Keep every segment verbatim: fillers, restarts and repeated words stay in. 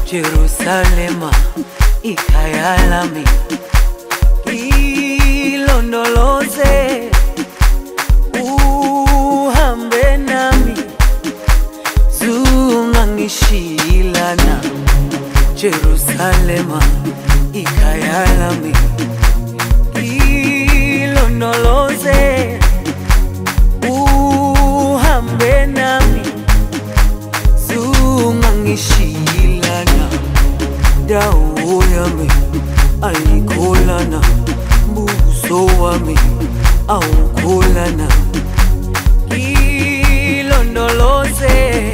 Jerusalema ikhaya lami, ilondoloze uhambe nami, zungangishilana. Jerusalema ikhaya lami, ilondoloze uhambe nami, zungangishilana. Dawo yami ayikholana, buso wami awukholana. Ilondoloze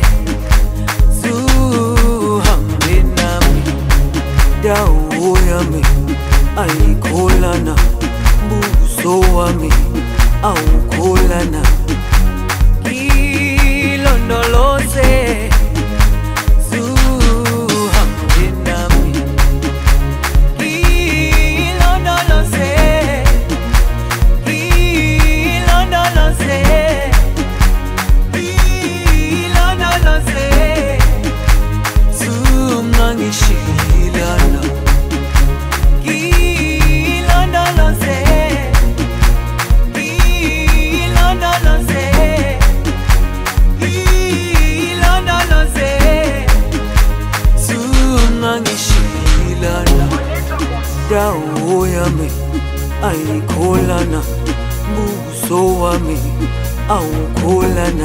zuhambe nami, dawo yami ayikholana, buso wami awukholana. Ilondoloze dawo yami ayikholana, buso wami awukholana.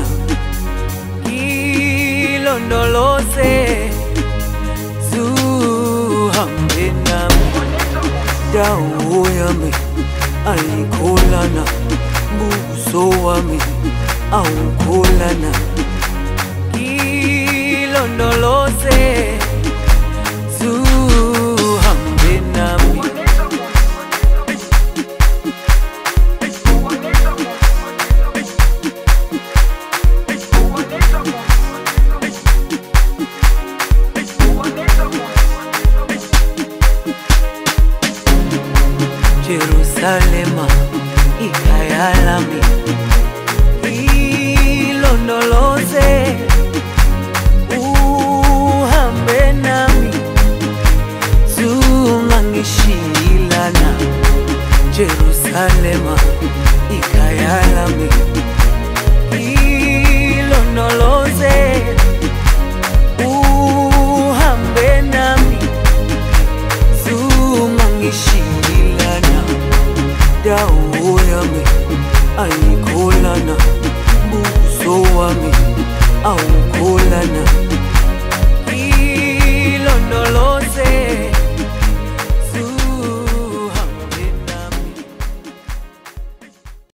Ilondoloze zuhambe nami, dawo yami ayikholana, buso wami awukholana. Ilondoloze zuhambe nami. Jerusalema ikhaya lami, ilondoloze uhambe nami, zungangishilana. Jerusalema ikhaya lami, ilondoloze uhambe nami, zungangishilana. Dawo yami ayikholana, buso wami awukholana. Ilondoloze